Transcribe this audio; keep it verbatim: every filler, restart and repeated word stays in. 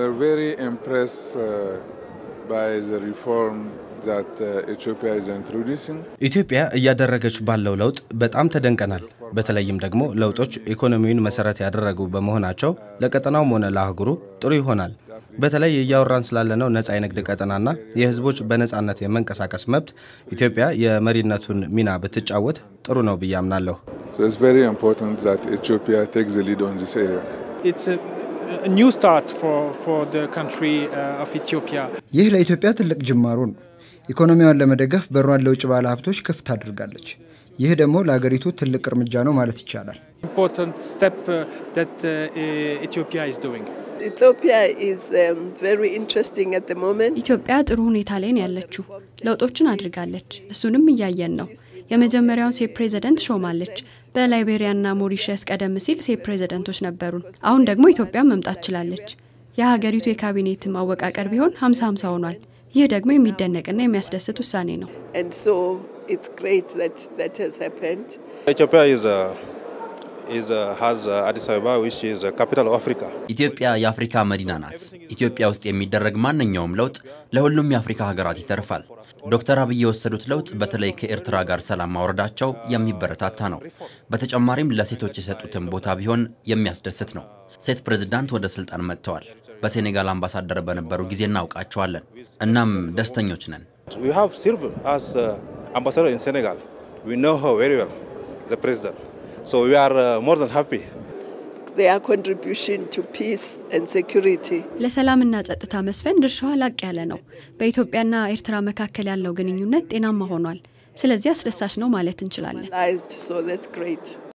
are very impressed uh, by the reform that uh, Ethiopia is introducing. ኢትዮጵያ እያደረገች ባለው ለውጥ በጣም ተደንቀናል። በተለይም ደግሞ ለውጦች ኢኮኖሚውን መሰረት ያደረጉ በመሆናቸው ለቀጠናውም ሆነ ለአህጉሩ ጥሩ ይሆናል። በተለይ ያወራን ስላለነው ነፃ የንግድ ቀጠናና የህዝቦች በነፃነት የመንቀሳቀስ መብት ኢትዮጵያ የመሪነቱን ሚና ብትጫወት ጥሩ ነው ብዬ አምናለሁ። So it's very important that Ethiopia takes the lead on this area. It's a, a new start for for the country uh, of Ethiopia. ይህ ለኢትዮጵያ ትልቅ ጅማሮ ነው። ኢኮኖሚዋን ለመደገፍ በሯን ለውጭ ባለሀብቶች ክፍት አድርጋለች። ይህ ደግሞ ለሀገሪቱ ትልቅ እርምጃ ነው ማለት ይቻላል። Important step uh, that uh, Ethiopia is doing. Ethiopia is um, very interesting at the moment. ኢትዮጵያ ጥሩ ሁኔታ ላይ ነው ያለችው። ለውጦችን አድርጋለች። እሱንም እያየን ነው። የመጀመሪያውን ሴት ፕሬዝዳንት ሾማለች። በላይቤሪያና ሞሪሸስ ቀደም ሲል ሴት ፕሬዝዳንቶች ነበሩን። አሁን ደግሞ ኢትዮጵያ መምጣት ችላለች። የሀገሪቱ የካቢኔት ማወቃቀር ቢሆን ሃምሳ ሃምሳ ሆኗል። ይህ ደግሞ የሚደነቅና የሚያስደስት ውሳኔ ነው። And so it's great that that has happened. Ethiopia is a is a, has a Addis Ababa which is the capital of Africa. ኢትዮጵያ የአፍሪካ መዲና ናት። ኢትዮጵያ ውስጥ የሚደረግ ማንኛውም ለውጥ ለሁሉም የአፍሪካ ሀገራት ይተርፋል። ዶክተር አብይ የወሰዱት ለውጥ በተለይ ከኤርትራ ጋር ሰላም ማውረዳቸው የሚበረታታ ነው። በተጨማሪም ለሴቶች የሰጡትን ቦታ ቢሆን የሚያስደስት ነው። ሴት ፕሬዝዳንት ወደ ስልጣን መጥተዋል። በሴኔጋል አምባሳደር በነበሩ ጊዜ እናውቃቸዋለን። እናም ደስተኞች ነን። We have served as uh, ambassador in Senegal. We know her very well, the president. So we are uh, more than happy. Their contribution to peace and security. ለሰላምና ጸጥታ መስፈን ድርሻው ላቅ ያለ ነው። በኢትዮጵያና ኤርትራ መካከል ያለው ግንኙነት ጤናማ ሆኗል። ስለዚህ አስደሳች ነው ማለት እንችላለን። So that's great.